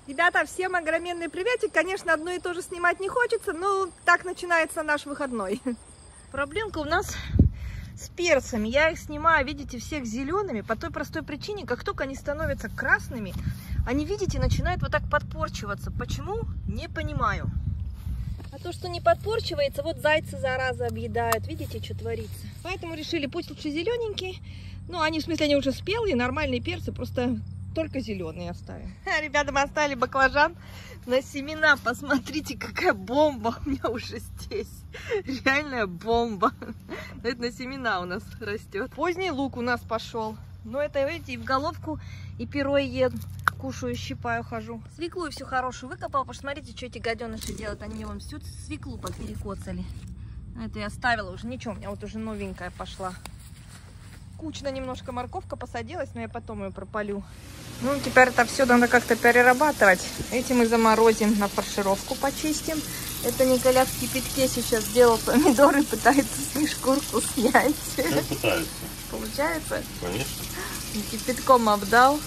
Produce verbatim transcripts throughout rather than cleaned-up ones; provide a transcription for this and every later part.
Ребята, всем огроменный приветик. Конечно, одно и то же снимать не хочется, но так начинается наш выходной. Проблемка у нас с перцами. Я их снимаю, видите, всех зелеными по той простой причине, как только они становятся красными, они, видите, начинают вот так подпорчиваться. Почему? Не понимаю. А то, что не подпорчивается, вот зайцы, зараза, объедают. Видите, что творится? Поэтому решили, пусть лучше зелененькие. Ну, они, в смысле, они уже спелые, нормальные перцы, просто только зеленые оставим. Ребята, мы оставили баклажан на семена. Посмотрите, какая бомба у меня уже здесь. Реальная бомба. Это на семена у нас растет. Поздний лук у нас пошел. Но это, видите, и в головку, и перо ем. Кушаю, щипаю, хожу. Свеклу все хорошую выкопала. Посмотрите, что эти гаденыши делают. Они вам всю свеклу поперекоцали. Это я оставила уже. Ничего, у меня вот уже новенькая пошла. Кучно немножко морковка посадилась, но я потом ее пропалю. Ну, теперь это все надо как-то перерабатывать. Эти мы заморозим, на фаршировку почистим. Это Николя в кипятке сейчас сделал помидоры, пытается с них шкурку снять. Как пытается? Получается? Конечно. Кипятком обдал.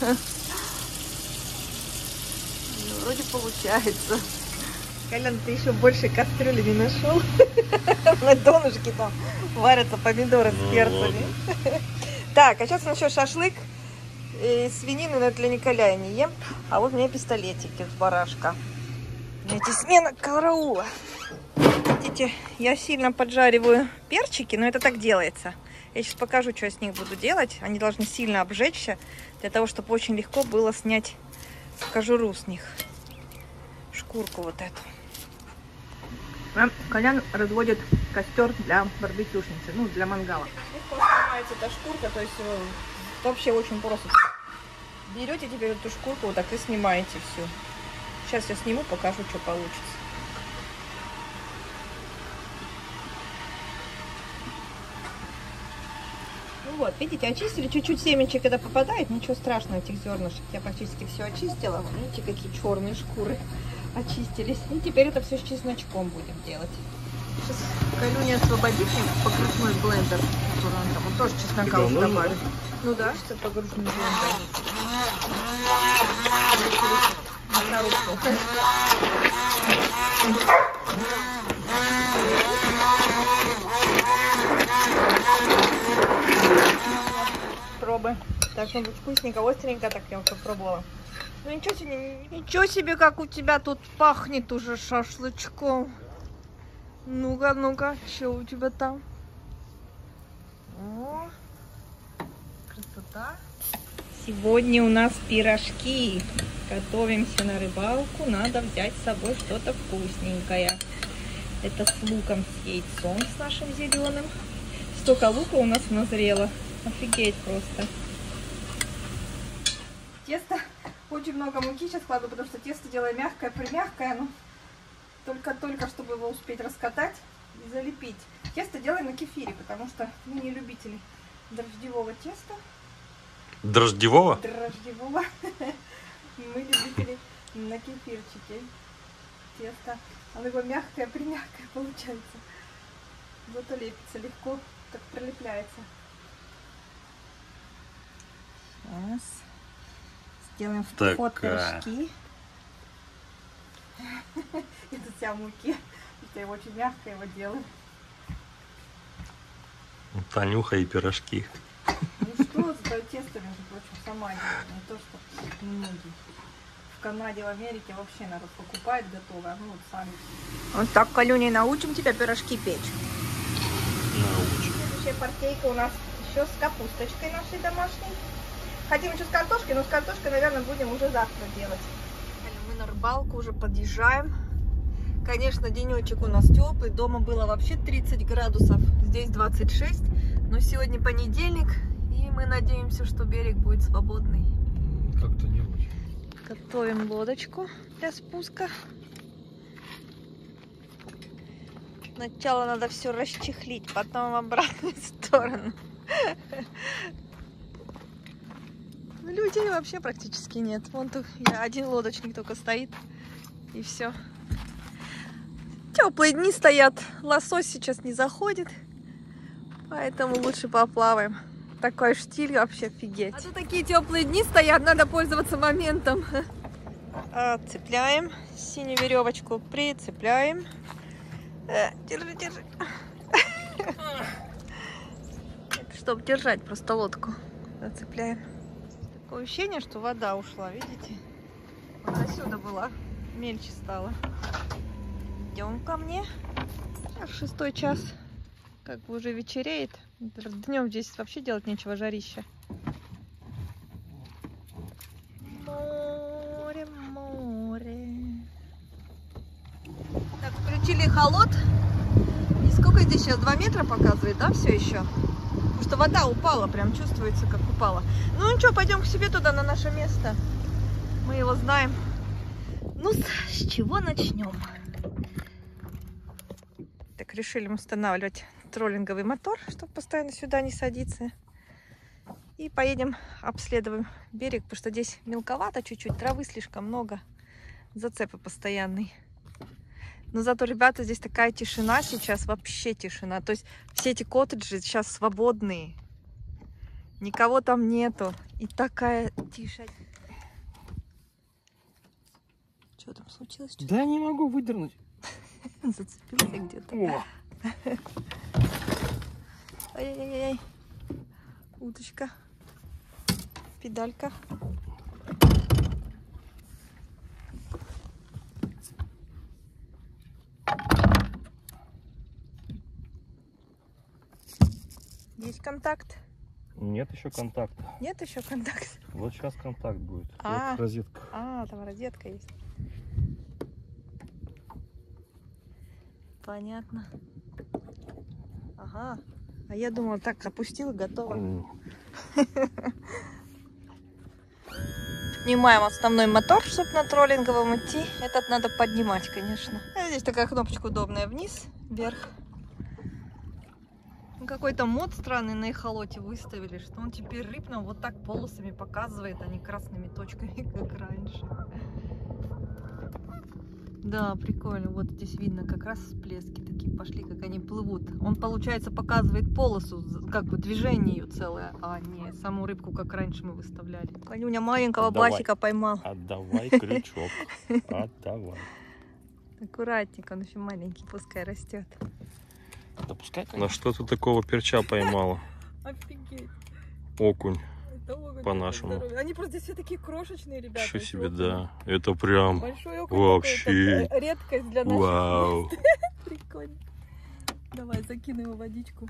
Вроде получается. Колян, ты еще больше кастрюли не нашел? На донышке там варятся помидоры с перцами. Так, а сейчас еще шашлык. И свинину, но для Николя я не ем. А вот у меня пистолетики с барашка. Эти смена караула. Видите, я сильно поджариваю перчики, но это так делается. Я сейчас покажу, что я с них буду делать. Они должны сильно обжечься, для того, чтобы очень легко было снять кожуру с них. Шкурку вот эту. Колян разводит костер для барбекюшницы, ну, для мангала. Легко снимается эта шкурка, то есть вообще очень просто. Берете теперь эту шкурку, вот так и снимаете всю. Сейчас я сниму, покажу, что получится. Ну вот, видите, очистили, чуть-чуть семечек, когда попадает, ничего страшного, этих зернышек. Я практически все очистила. Видите, какие черные шкуры очистились. И теперь это все с чесночком будем делать. Сейчас Калюня освободит мне погружной блендер, который он там, он тоже чеснока уже добавит. Ну да, что погружной блендер. На руку. Пробуй. Должно быть вкусненько, остренько, так я вот попробовала. Ну ничего себе, ничего себе, как у тебя тут пахнет уже шашлычком. Ну-ка, ну-ка, что у тебя там? О, красота. Сегодня у нас пирожки. Готовимся на рыбалку. Надо взять с собой что-то вкусненькое. Это с луком, с яйцом, с нашим зеленым. Столько лука у нас назрело. Офигеть просто. Тесто. Очень много муки сейчас кладу, потому что тесто делаю мягкое, примягкое. Ну, только-только, чтобы его успеть раскатать и залепить. Тесто делаем на кефире, потому что мы не любители дрожжевого теста. Дрожжевого? Дрожжевого. Мы любители на кефирчике тесто. Оно его мягкое, примягкое получается. Зато лепится легко, так прилепляется. Сейчас. Сделаем вход пирожки. Это вся муки. Я его очень мягко его делаю. Танюха и пирожки. Ну что, зато тесто, между прочим, сама делаю. Не то, что многие. В Канаде, в Америке вообще народ покупает готовое, а мы вот сами. Вот так, Калюня, научим тебя пирожки печь. Научим. Следующая партейка у нас еще с капусточкой нашей домашней. Хотим еще с картошкой, но с картошкой, наверное, будем уже завтра делать. Мы на рыбалку уже подъезжаем. Конечно, денечек у нас теплый. Дома было вообще тридцать градусов, здесь двадцать шесть. Но сегодня понедельник, и мы надеемся, что берег будет свободный. Как-то не очень. Готовим лодочку для спуска. Сначала надо все расчехлить, потом в обратную сторону. Людей вообще практически нет. Вон тут один лодочник только стоит, и все. Теплые дни стоят. Лосось сейчас не заходит, поэтому лучше поплаваем. Такой штиль вообще офигеть. А то такие теплые дни стоят, надо пользоваться моментом. Цепляем синюю веревочку, прицепляем. Э, держи, держи. Чтобы держать просто лодку. Зацепляем. Такое ощущение, что вода ушла, видите? Вот отсюда была, мельче стала. Идем ко мне. Сейчас шестой час. Как бы уже вечереет. Днем здесь вообще делать нечего, жарища. Море, море. Так, включили холод. И сколько здесь сейчас? два метра показывает, да, все еще? Потому что вода упала, прям чувствуется, как упала. Ну ничего, пойдем к себе туда, на наше место. Мы его знаем. Ну, с чего начнем? Так, решили мы устанавливать троллинговый мотор, чтобы постоянно сюда не садиться. И поедем, обследуем берег, потому что здесь мелковато чуть-чуть, травы слишком много, зацепы постоянные. Но зато, ребята, здесь такая тишина сейчас, вообще тишина. То есть все эти коттеджи сейчас свободные, никого там нету. И такая тишина. Что там случилось? Да не могу выдернуть. Зацепился где-то. Ай-яй-яй. Удочка. Педалька. Есть контакт? Нет еще контакта. Нет еще контакта? Вот сейчас контакт будет. А, вот розетка. А, там розетка есть. Понятно. Ага. А я думала, так опустила, готово. Mm. Снимаем основной мотор, чтобы на троллинговом идти. Этот надо поднимать, конечно. А здесь такая кнопочка удобная. Вниз, вверх. Какой-то мод странный на эхолоте выставили, что он теперь рыб нам вот так полосами показывает, а не красными точками, как раньше. Да, прикольно. Вот здесь видно как раз всплески такие пошли, как они плывут. Он, получается, показывает полосу, как бы движение ее целое, а не саму рыбку, как раньше мы выставляли. Колюня маленького Отдавай. басика поймал. Отдавай крючок. Отдавай. Аккуратненько, он еще маленький, пускай растет. Да пускай. На что ты такого перча поймала? Офигеть. Окунь. По-нашему. Они просто здесь все такие крошечные, ребята. Что себе, да. Это прям большой окунь, вообще редкость для наших. Вау. Прикольно. Давай, закину его в водичку.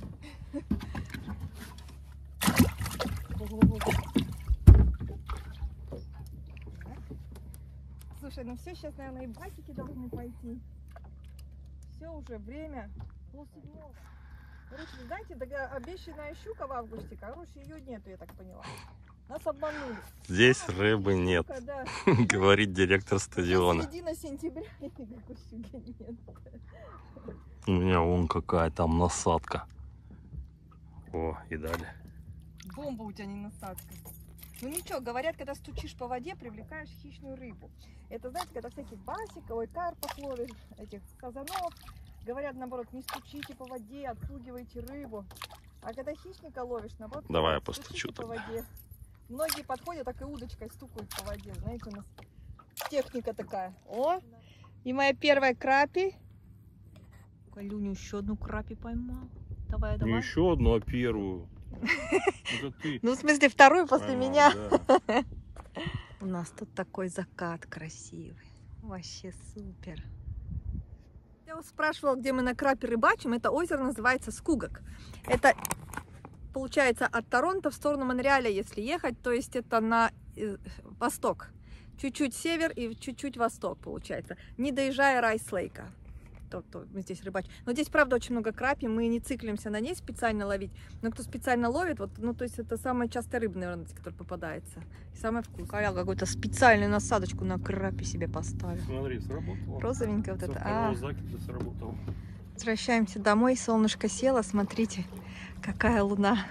Слушай, ну все, сейчас, наверное, и басики должны пойти. Все уже, время полседьмого. Короче, знаете, такая обещанная щука в августе, короче, ее нету, я так поняла. Нас обманули. Здесь а, рыбы нет, щука, да. говорит директор стадиона. Середина сентября, и никакой щуки нет. У меня вон какая там насадка. О, и далее. Бомба у тебя, не насадка. Ну ничего, говорят, когда стучишь по воде, привлекаешь хищную рыбу. Это, знаете, когда всяких басиков, ой, карпов ловишь, этих сазанов. Говорят, наоборот, не стучите по воде, отпугивайте рыбу. А когда хищника ловишь, наоборот, давай я постучу по воде. Многие подходят, так и удочкой стукают по воде. Знаете, у нас техника такая. О, и моя первая крапи. Колюня еще одну крапи поймал. Давай, давай. Не еще одну, а первую. Это ты. Ну, в смысле, вторую после Поймал, меня. Да. У нас тут такой закат красивый. Вообще супер. Я вас спрашивала, где мы на крапе рыбачим. Это озеро называется Скугак. Это, получается, от Торонто в сторону Монреаля, если ехать. То есть это на восток. Чуть-чуть север и чуть-чуть восток, получается. Не доезжая Райс-Лейка. То, то мы здесь рыбачим. Но здесь, правда, очень много крапи. Мы не циклимся на ней специально ловить. Но кто специально ловит, вот, ну, то есть это самая частая рыба, наверное, которая попадается. И самая вкусная. Я какую-то специальную насадочку на крапе себе поставил. Смотри, сработало. Розовенькая вот это. А, сработало. возвращаемся домой. Солнышко село. Смотрите, какая луна.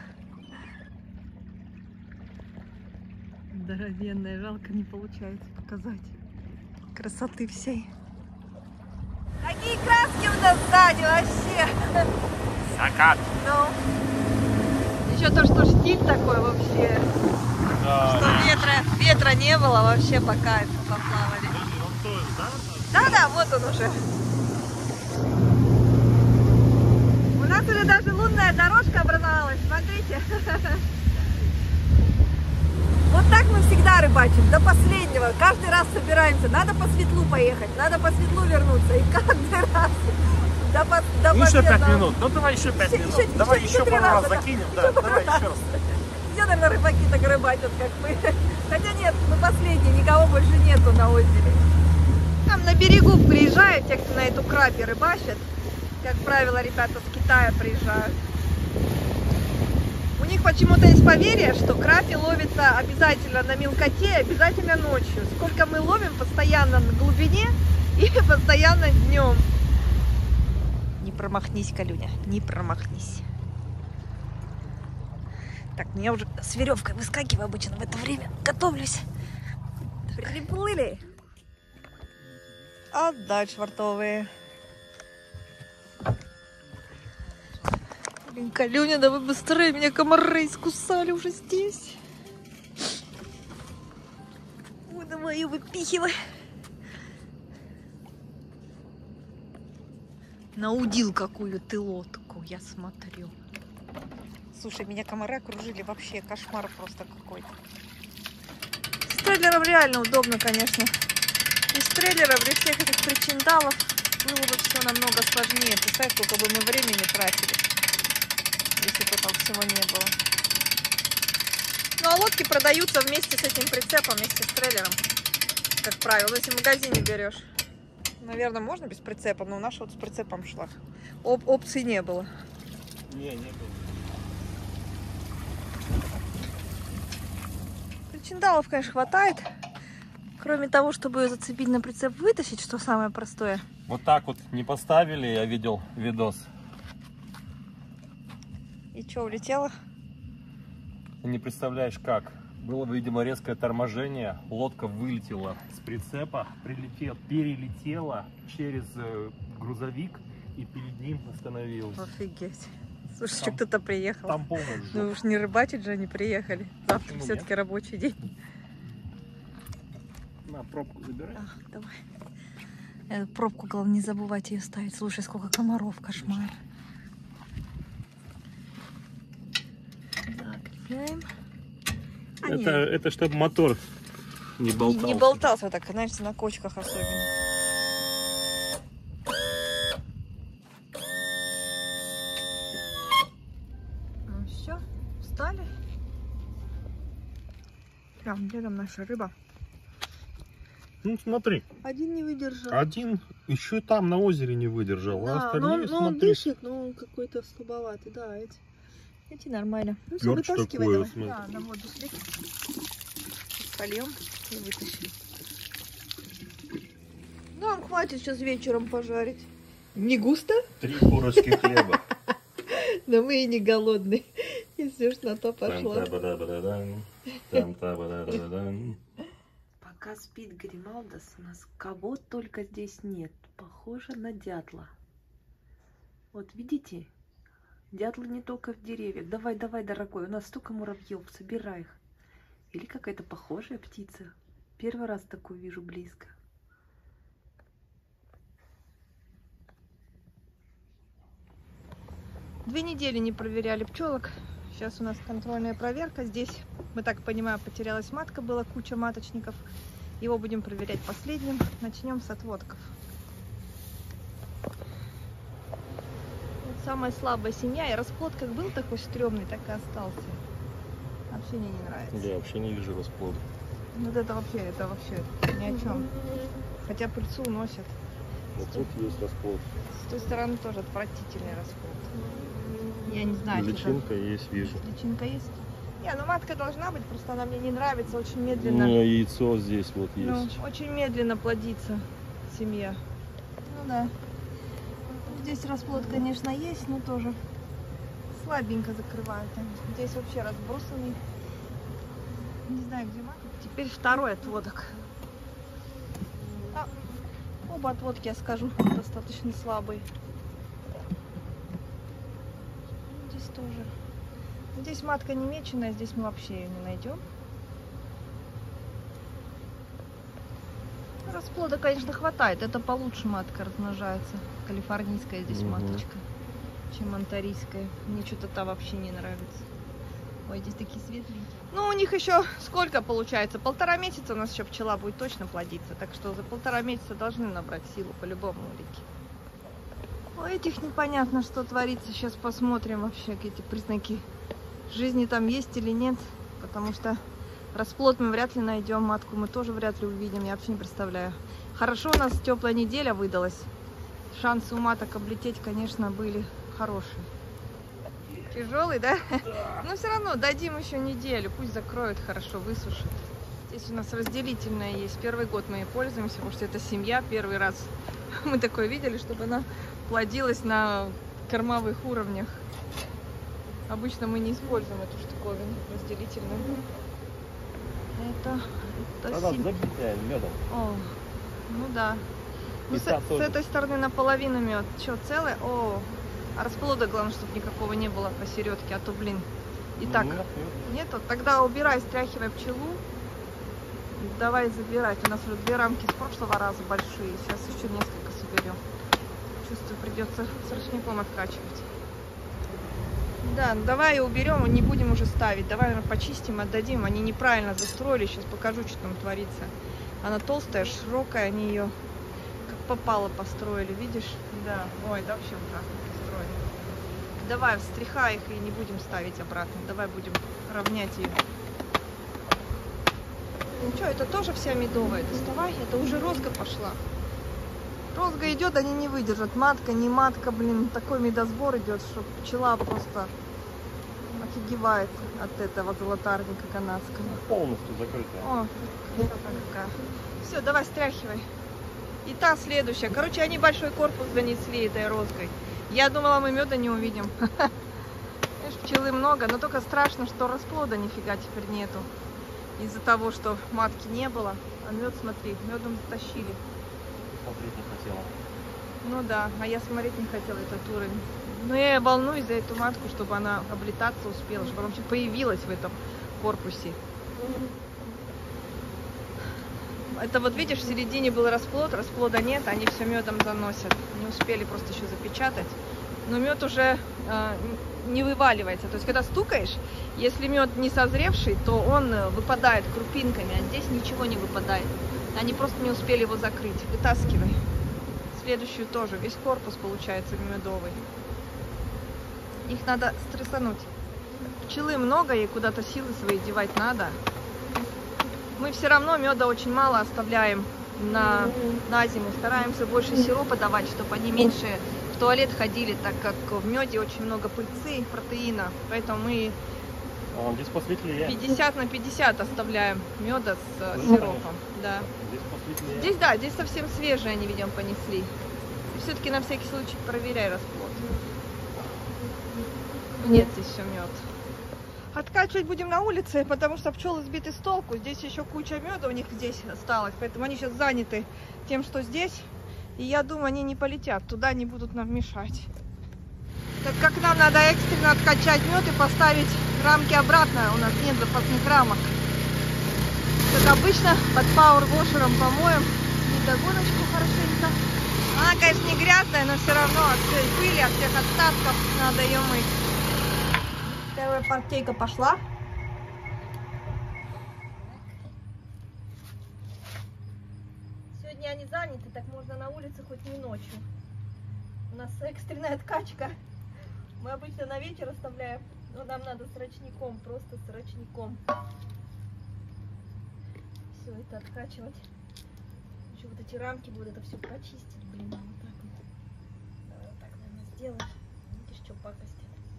Здоровенная. Жалко, не получается показать красоты всей. Какие краски у нас сзади вообще! Закат! Ну, еще то, что штиль такой вообще. Да. Что ветра, ветра не было, вообще по кайфу поплавали. Да-да, вот он уже. У нас уже даже лунная дорожка образовалась, смотрите. Вот так мы всегда рыбачим, до последнего. Каждый раз собираемся, надо по светлу поехать, надо по светлу вернуться. И каждый раз до, по, до Ну еще пять последнего. минут, ну давай еще пять Еще- минут. еще- Давай еще еще три пару раз раза, да. закинем, да, Еще давай пару еще раз. Все, наверное, рыбаки так рыбачат, как мы. Хотя нет, мы последние, никого больше нету на озере. Там на берегу приезжают те, кто на эту крапе рыбачат. Как правило, ребята с Китая приезжают. У них почему-то есть поверье, что крапи ловится обязательно на мелкоте, обязательно ночью. Сколько мы ловим, постоянно на глубине и постоянно днем. Не промахнись, Калюня, не промахнись. Так, ну я уже с веревкой выскакиваю обычно в это время. Готовлюсь. Приплыли. Отдать швартовые. Блин, Калюня, давай быстрее, меня комары искусали уже здесь. Ой, давай ее выпихивай. Наудил какую ты лодку, я смотрю. Слушай, меня комары окружили, вообще кошмар просто какой-то. С трейлером реально удобно, конечно. Без трейлера, при всех этих причиндалов было бы все намного сложнее. Представь, сколько бы мы времени тратили, если бы этого всего не было. Ну а лодки продаются вместе с этим прицепом, вместе с трейлером, как правило, если в магазине берешь. Наверное, можно без прицепа, но у нас вот с прицепом шла. Оп опций не было. Не, не было. Причиндалов, конечно, хватает. Кроме того, чтобы ее зацепить на прицеп, вытащить, что самое простое. Вот так вот не поставили, я видел видос. И что, улетело? Ты не представляешь как. Было, видимо, резкое торможение, лодка вылетела с прицепа, прилетела, перелетела через э, грузовик и перед ним остановилась. Офигеть. Слушай, Там- что кто-то приехал. Там полный Ну жопа. уж не рыбачить же они приехали. Завтра Почему все-таки рабочий день. На, пробку забирай. А, давай. Эту пробку, главное, не забывать ее ставить. Слушай, сколько комаров, кошмар. Закрепляем. А, Это, нет, это чтобы мотор не не, болтался. не болтался так, знаете, на кочках особенно. Ну все, встали. Прям, где там наша рыба? Ну смотри, Один не выдержал. один еще там на озере не выдержал, а Да, но остальные, он, но он смотри, дышит, но он какой-то слабоватый, да, эти. Эти нормально. Ну все, Перч вытаскивай такой, давай. смотри. Да, на воду слить. Польем и вытащим. Нам хватит сейчас вечером пожарить. Не густо? три корочки хлеба. Да мы и не голодные, если уж на то пошло. Там-та-ба-да-ба-да-дан, там-та-ба-да-да-да-дан. Пока спит Грималдос, у нас кого только здесь нет. Похоже на дятла. Вот видите? Дятлы не только в деревьях. Давай, давай, дорогой, у нас столько муравьев, собирай их. Или какая-то похожая птица. Первый раз такую вижу близко. Две недели не проверяли пчелок. Сейчас у нас контрольная проверка. Здесь, мы так понимаем, потерялась матка, была куча маточников. Его будем проверять последним. Начнем с отводков. Вот самая слабая семья. И расплод как был такой стрёмный, так и остался. Вообще мне не нравится. Я вообще не вижу расплода. Вот это вообще, это вообще ни о чем. Хотя пыльцу уносят. Вот тут есть расплод. С той стороны тоже отвратительный расплод. Я не знаю, что там. Личинка есть, вижу. Личинка есть? Не, ну матка должна быть, просто она мне не нравится, очень У медленно. меня яйцо здесь вот Ну, есть. очень медленно плодится семья. Ну да. Здесь расплод, конечно, есть, но тоже слабенько закрывают. Здесь вообще разбросанный. Не знаю, где матка. Теперь второй отводок. А, оба отводки, я скажу, достаточно слабые. Здесь тоже. Здесь матка не меченая, здесь мы вообще ее не найдем. Расплода, конечно, хватает. Это получше матка размножается. Калифорнийская здесь угу. маточка, чем монтарийская. Мне что-то та вообще не нравится. Ой, здесь такие светленькие. Ну, у них еще сколько получается? Полтора месяца у нас еще пчела будет точно плодиться. Так что за полтора месяца должны набрать силу по-любому улики. У этих непонятно, что творится. Сейчас посмотрим вообще, какие признаки жизни там есть или нет. Потому что расплод мы вряд ли найдем, матку мы тоже вряд ли увидим. Я вообще не представляю. Хорошо, у нас теплая неделя выдалась. Шансы у маток облететь, конечно, были хорошие. Тяжелый, да? Да. Но все равно дадим еще неделю. Пусть закроют хорошо, высушит. Здесь у нас разделительная есть. Первый год мы ей пользуемся, потому что это семья. Первый раз мы такое видели, чтобы она плодилась на кормовых уровнях. Обычно мы не используем эту штуковину разделительную. Это, это Она сим... забитая медом. О, ну да. Ну, с, с этой стороны наполовину мед. Что, целый? О, а расплода, главное, чтобы никакого не было посередке, а то, блин. Итак, нет, нет. Нету? Тогда убирай, стряхивай пчелу. Давай забирать. У нас уже две рамки с прошлого раза большие. Сейчас еще несколько соберем. Чувствую, придется с ручником откачивать. Да, ну давай уберем, не будем уже ставить. Давай почистим, отдадим. Они неправильно застроили. Сейчас покажу, что там творится. Она толстая, широкая, они ее как попало построили, видишь? Да, ой, да вообще ужасно построили. Давай, встряхай их и не будем ставить обратно. Давай будем равнять ее. Ну что, это тоже вся медовая. Доставай, это уже розга пошла. Розга идет, они не выдержат. Матка, не матка, блин, такой медосбор идет, что пчела просто офигевает от этого золотарника канадского. Полностью закрытая. О, какая. Все, давай стряхивай. И та следующая. Короче, они большой корпус занесли этой розгой. Я думала, мы меда не увидим. Знаешь, пчелы много, но только страшно, что расплода нифига теперь нету. Из-за того, что матки не было. А мед, смотри, медом затащили. Смотреть не хотела. Ну да, а я смотреть не хотела этот уровень. Но я волнуюсь за эту матку, чтобы она облетаться успела, чтобы она вообще появилась в этом корпусе. Это вот видишь, в середине был расплод, расплода нет, они все медом заносят. Не успели просто еще запечатать. Но мед уже э, не вываливается. То есть, когда стукаешь, если мед не созревший, то он выпадает крупинками, а здесь ничего не выпадает. Они просто не успели его закрыть. Вытаскивай. Следующую тоже. Весь корпус получается медовый. Их надо стрессануть. Пчелы много, ей куда-то силы свои девать надо. Мы все равно меда очень мало оставляем на, на зиму. Стараемся больше сиропа давать, чтобы они меньше в туалет ходили, так как в меде очень много пыльцы, протеина. Поэтому мы а, здесь посветлее. пятьдесят на пятьдесят оставляем меда с э, сиропом. Да. Здесь посветлее. Здесь, да, здесь совсем свежие они, видимо, понесли. И все-таки на всякий случай проверяй расплод. Нет, здесь все мед. Откачивать будем на улице, потому что пчелы сбиты с толку. Здесь еще куча меда у них здесь осталось, поэтому они сейчас заняты тем, что здесь. И я думаю, они не полетят, туда не будут нам мешать. Так как нам надо экстренно откачать мед и поставить рамки обратно, у нас нет запасных рамок. Как обычно, под пауэрвошером помоем недогоночку хорошенько. Она, конечно, не грязная, но все равно от всей пыли, от всех остатков надо ее мыть. Первая партейка пошла. Сегодня они заняты, так можно на улице хоть не ночью. У нас экстренная откачка. Мы обычно на вечер оставляем, но нам надо с ручником, просто с ручником. Все это откачивать. Еще вот эти рамки будут это все почистить. Блин, вот так вот. Давай вот так, наверное, сделаем. Видишь, что пакостит.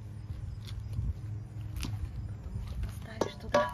Поставишь туда.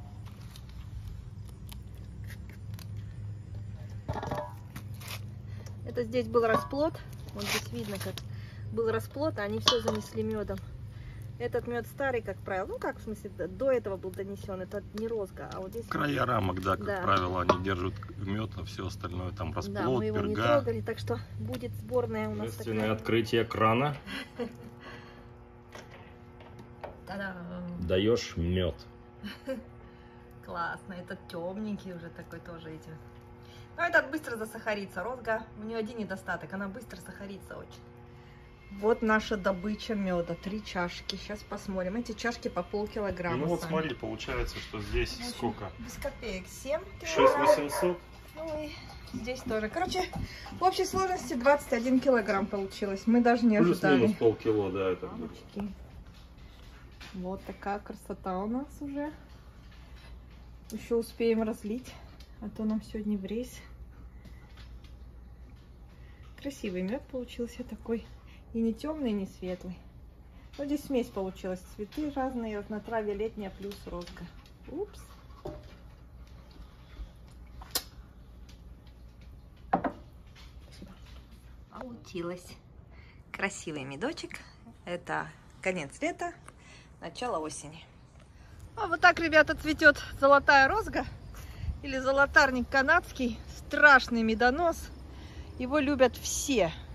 Это здесь был расплод. Вот здесь видно, как был расплод, а они все занесли медом. Этот мед старый, как правило, ну как в смысле, до этого был донесен, это не розга, а вот здесь... Края рамок, да, как да. правило, они держат мед, а все остальное там расплод, да, мы его перга. не трогали, так что будет сборная у нас такая. Открытие крана. Та-дам! даешь мед. Классно, этот темненький уже такой тоже эти. Но этот быстро засахарится. Розга, у нее один недостаток, она быстро сахарится очень. Вот наша добыча меда, три чашки. Сейчас посмотрим. Эти чашки по полкилограмма. Ну вот сами. смотри, получается, что здесь Очень сколько? Без копеек, семь шесть килограмм. восемьсот. Ну и здесь тоже. Короче, в общей сложности двадцать один килограмм получилось. Мы даже не ожидали. Плюс-минус полкило, да, это будет. Мамочки. Вот такая красота у нас уже. Еще успеем разлить, а то нам сегодня в рейс. Красивый мед получился такой. И не темный, и не светлый. Вот здесь смесь получилась. Цветы разные, разнотравье летняя плюс розга. Упс. Получилось. Красивый медочек. Это конец лета, начало осени. А вот так, ребята, цветет золотая розга. Или золотарник канадский. Страшный медонос. Его любят все.